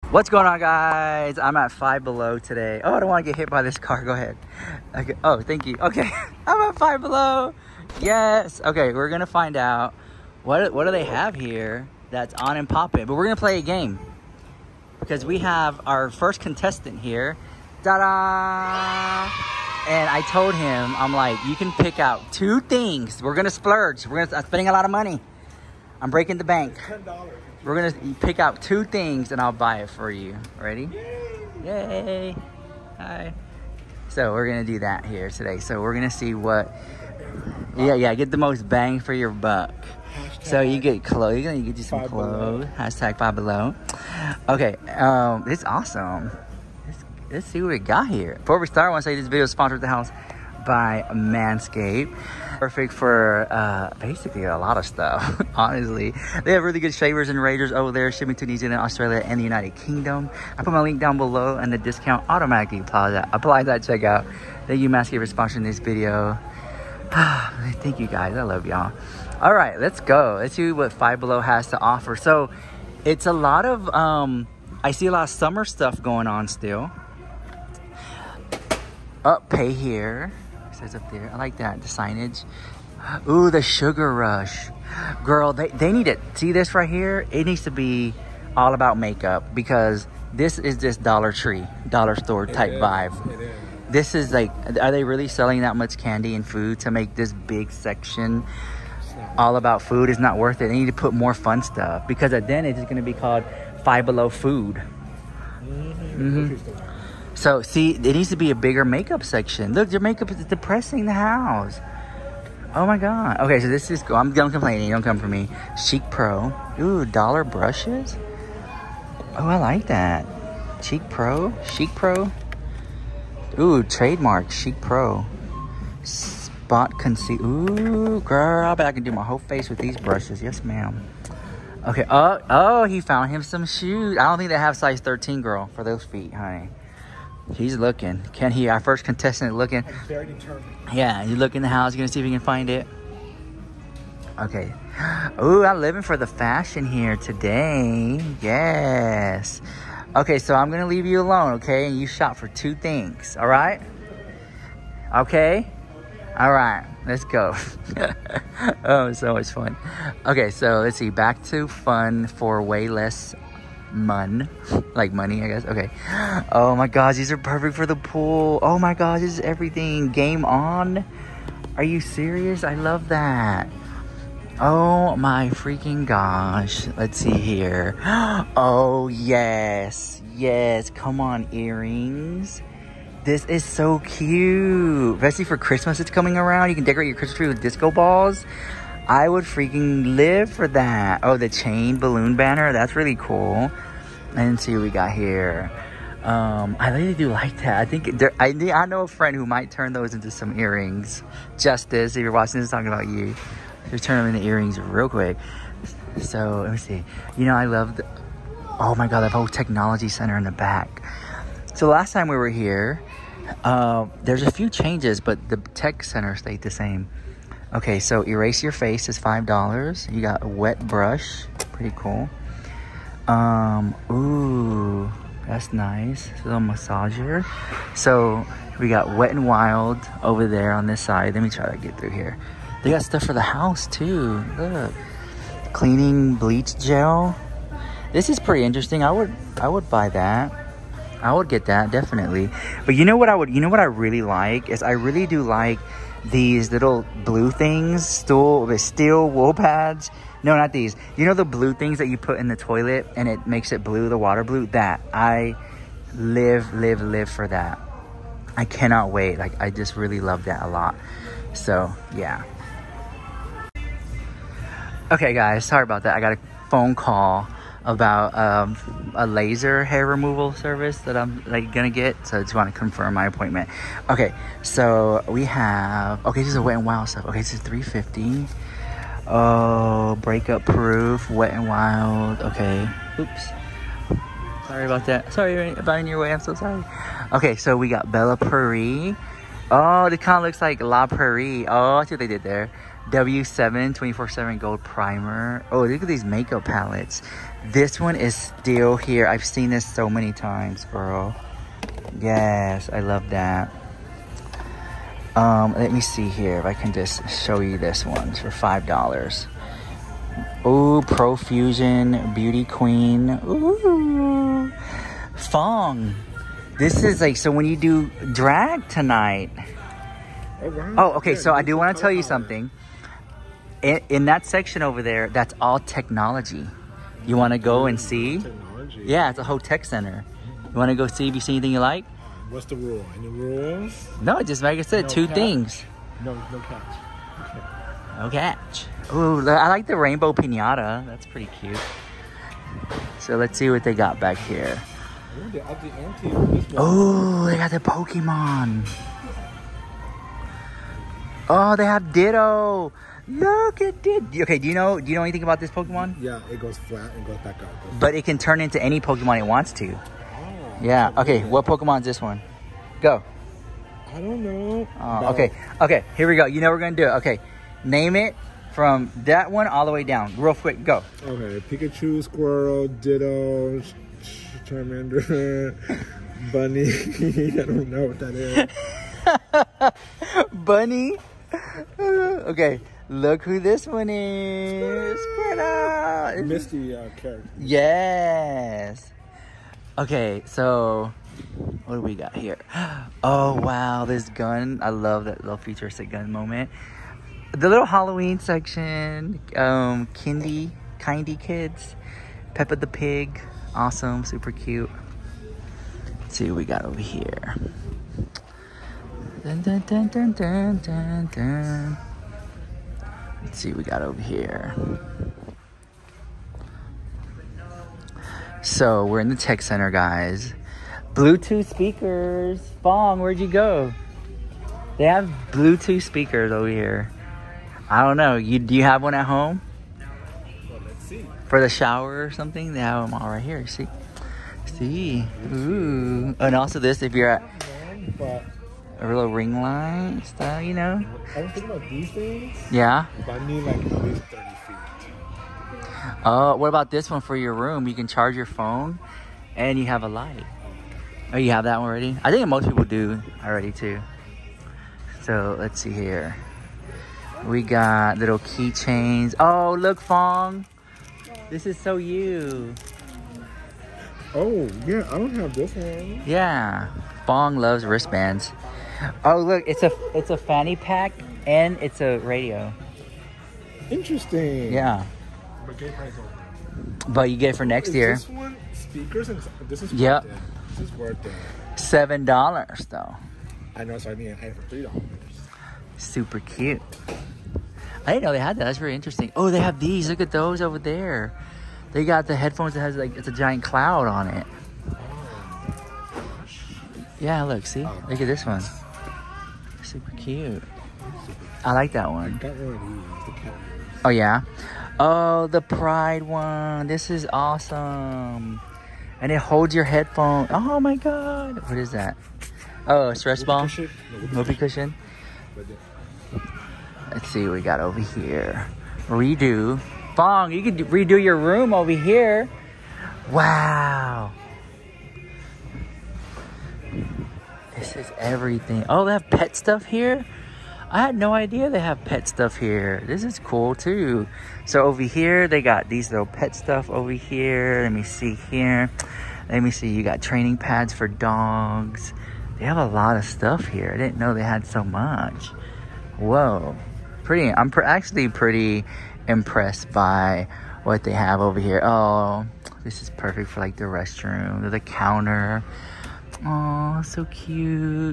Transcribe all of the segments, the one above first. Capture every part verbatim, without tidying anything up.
What's going on, guys? I'm at Five Below today. Oh, I don't want to get hit by this car. Go ahead. Okay. Oh, thank you. Okay. I'm at Five Below. Yes. Okay, we're going to find out what, what do they have here that's on and popping. But we're going to play a game because we have our first contestant here. Ta-da! And I told him, I'm like, you can pick out two things. We're going to splurge. We're gonna, I'm spending a lot of money. I'm breaking the bank. ten dollars. We're going to pick out two things and I'll buy it for you. Ready? Yay. Yay. Hi. So we're going to do that here today. So we're going to see what... Yeah, yeah. Get the most bang for your buck. Hashtag so you get clothes. You're going to get you some clothes. Below. Hashtag Five Below. Okay. Um, it's awesome. Let's, let's see what we got here. Before we start, I want to say this video is sponsored at the house by Manscaped. Perfect for uh, basically a lot of stuff, honestly. They have really good shavers and razors over there, shipping to New Zealand, Australia, and the United Kingdom. I put my link down below, and the discount automatically applies at, applies at checkout. Thank you, Manscaped, for sponsoring this video. Thank you, guys. I love y'all. All right, let's go. Let's see what Five Below has to offer. So, it's a lot of, um, I see a lot of summer stuff going on still. Up, pay here. Says up there. I like that. The signage. Ooh, the Sugar Rush. Girl, they, they need it. See this right here? It needs to be all about makeup because this is just Dollar Tree, Dollar Store type vibe. It is. This is like, are they really selling that much candy and food to make this big section all about food? Is not worth it. They need to put more fun stuff because then it's just going to be called Five Below Food. Mm-hmm. Mm-hmm. So, see, it needs to be a bigger makeup section. Look, your makeup is depressing the house. Oh, my God. Okay, so this is... I'm done complaining. Don't come for me. Chic Pro. Ooh, dollar brushes. Oh, I like that. Chic Pro. Chic Pro. Ooh, trademark. Chic Pro. Spot conceal. Ooh, girl. I bet I can do my whole face with these brushes. Yes, ma'am. Okay. Oh, oh, he found him some shoes. I don't think they have size thirteen, girl, for those feet, honey. He's looking. Can he? Our first contestant looking. I'm very determined. Yeah, you look in the house. You're gonna see if you can find it. Okay. Ooh, I'm living for the fashion here today. Yes. Okay, so I'm gonna leave you alone. Okay, and you shop for two things. All right. Okay. All right. Let's go. Oh, so much fun. Okay, so let's see. Back to fun for way less. Mun, like money, I guess. Okay. Oh my gosh, these are perfect for the pool. Oh my gosh, this is everything. Game on. Are you serious? I love that. Oh my freaking gosh. Let's see here. Oh yes, yes. Come on, earrings. This is so cute. Especially for Christmas, it's coming around. You can decorate your Christmas tree with disco balls. I would freaking live for that. Oh, the chain balloon banner. That's really cool. And see what we got here. Um, I really do like that. I think there, I, I know a friend who might turn those into some earrings. Justice, if you're watching this, talking about you. Just turn them into earrings real quick. So, let me see. You know, I love the... Oh my God, that whole technology center in the back. So, last time we were here, uh, there's a few changes, but the tech center stayed the same. Okay, so erase your face is five dollars. You got a wet brush. Pretty cool. Um, ooh, that's nice. It's a little massager. So we got Wet n Wild over there on this side. Let me try to get through here. They got stuff for the house too. Look. Cleaning bleach gel. This is pretty interesting. I would I would buy that. I would get that, definitely. But you know what I would you know what I really like is I really do like these little blue things, stool with steel wool pads. No, not these. You know the blue things that you put in the toilet and it makes it blue, the water blue? That. I live, live, live for that. I cannot wait. Like, I just really love that a lot. So, yeah. Okay, guys. Sorry about that. I got a phone call about um, a laser hair removal service that I'm like gonna get, so I just want to confirm my appointment. Okay, so we have okay, this is a Wet n Wild stuff. Okay, this is three fifty. Oh, breakup proof, Wet n Wild. Okay, oops, sorry about that. Sorry about in your way. I'm so sorry. Okay, so we got Bella Prairie. Oh, it kind of looks like La Prairie. Oh, I see what they did there. W seven twenty-four seven gold primer. Oh, look at these makeup palettes. This one is still here. I've seen this so many times, bro. Yes, I love that. Um, let me see here if I can just show you this one for five dollars. Ooh, Profusion Beauty Queen. Ooh, Fong. This is like, so when you do drag tonight. Oh, okay, so I do want to tell you something. In, in that section over there, that's all technology. You want to go and see? Technology. Yeah, it's a whole tech center. You want to go see if you see anything you like? What's the rule? Any rules? No, just like I said, No two catch? things. No, no catch. Okay. No catch. Ooh, I like the rainbow piñata. That's pretty cute. So let's see what they got back here. Ooh, they're at the ante for this one. Oh, they got the Pokemon. Oh, they have Ditto. Look at it. Okay, do you know do you know anything about this Pokemon? Yeah, it goes flat and goes back up. Goes But it can turn into any Pokemon it wants to. Oh, Yeah. Okay, what Pokemon is this one? Go. I don't know. Uh, okay. Okay, here we go. You know we're going to do it. Okay. Name it from that one all the way down. Real quick. Go. Okay, Pikachu, Squirrel, Ditto, Ch- Ch- Charmander, Bunny. I don't know what that is. Bunny. Okay. Look who this one is. Squirtle. Misty uh, character. Yes. Okay, so what do we got here? Oh, wow, this gun. I love that little futuristic gun moment. The little Halloween section. Um, Kindy, Kindy Kids. Peppa the Pig. Awesome, super cute. Let's see what we got over here. Dun, dun, dun, dun, dun, dun, dun. Let's see what we got over here. So we're in the tech center, guys. Bluetooth speakers. Fong, where'd you go? They have Bluetooth speakers over here. I don't know. You do you have one at home? Well, let's see. For the shower or something? They have them all right here. See? See? Ooh. And also this, if you're at But a little ring light style, you know? I was thinking about these things, Yeah. but I need like at least thirty feet. Oh, what about this one for your room? You can charge your phone and you have a light. Oh, you have that one already? I think most people do already too. So let's see here. We got little keychains. Oh, look, Fong. This is so you. Oh, yeah, I don't have this one. Yeah. Fong loves wristbands. Oh, look, it's a it's a fanny pack and it's a radio. Interesting. Yeah. But gay price only. But you get it for next Is year. This one, speakers, and this is worth Yep. it. This is worth it. Seven dollars though. I know, so I need an item for three dollars. Super cute. I didn't know they had that. That's very interesting. Oh, they have these. Look at those over there. They got the headphones that has like it's a giant cloud on it. Yeah, look, see? Look at this one. Super cute. I like that I one. got one of these, the cat ears. Oh, yeah? Oh, the Pride one. This is awesome. And it holds your headphone. Oh, my God. What is that? Oh, a stress ball? Cushion? No, whoopee Whoopee cushion? But the- Let's see what we got over here. Redo. Fong, you could do- redo your room over here. Wow. This is everything. Oh, they have pet stuff here? I had no idea they have pet stuff here. This is cool too. So over here, they got these little pet stuff over here. Let me see here. Let me see. You got training pads for dogs. They have a lot of stuff here. I didn't know they had so much. Whoa. Pretty. I'm pr- actually pretty impressed by what they have over here. Oh, this is perfect for like the restroom, the counter. Oh, so cute.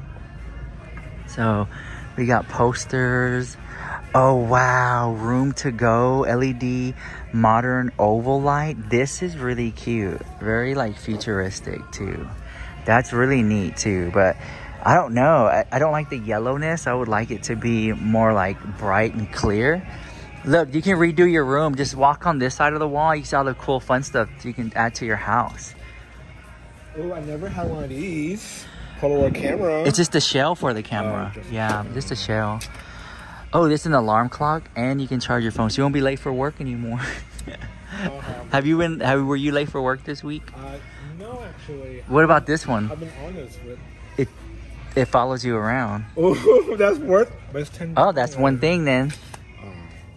So we got posters. Oh, wow. Room to go. L E D modern oval light. This is really cute. Very like futuristic too. That's really neat too. But I don't know. I, I don't like the yellowness. I would like it to be more like bright and clear. Look, you can redo your room. Just walk on this side of the wall. You see all the cool fun stuff you can add to your house. Oh, I never had one of these. Polaroid camera. It's just a shell for the camera. Oh, just- Yeah, just a shell. Oh, this is an alarm clock, and you can charge your phone, so you won't be late for work anymore. I'll have Have you been? Have were you late for work this week? Uh, no, actually. What about this one? I've been honest with. It it follows you around. Oh, that's worth. But it's ten. Oh, that's one thing then. Oh.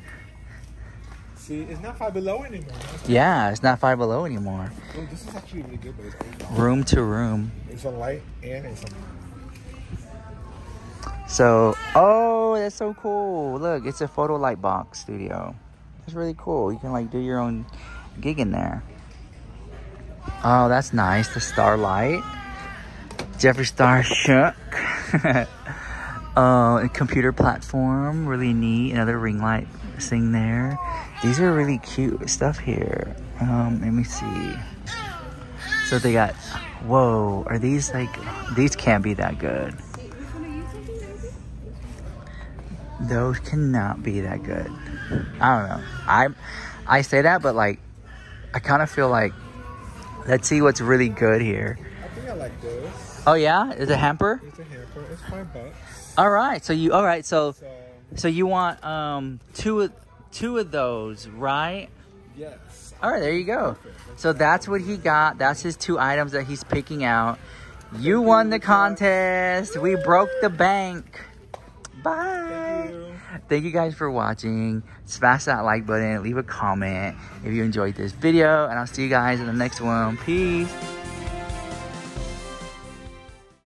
See, it's not Five Below anymore. Yeah, it's not Five Below anymore. Oh, this is actually really good, but it's eight dollars. Room to room. It's a light and it's a. So, oh, that's so cool. Look, it's a photo light box studio. That's really cool. You can like do your own gig in there. Oh, that's nice. The Starlight. Jeffree Star Shook. uh, a computer platform. Really neat. Another ring light thing there. These are really cute stuff here. Um, let me see. So they got, whoa, are these like, these can't be that good. Those cannot be that good. I don't know. I I say that, but like, I kind of feel like, let's see what's really good here. I think I like this. Oh yeah, is it a hamper? It's a hamper. It's five bucks. All right, so you all right? So So so you want um two of two of those, right? yes. All right, there you go. So that's what he got. That's his two items that he's picking out. You won the contest. We broke the bank. Bye. Thank you. Thank you guys for watching. Smash that like button. Leave a comment if you enjoyed this video. And I'll see you guys in the next one. Peace.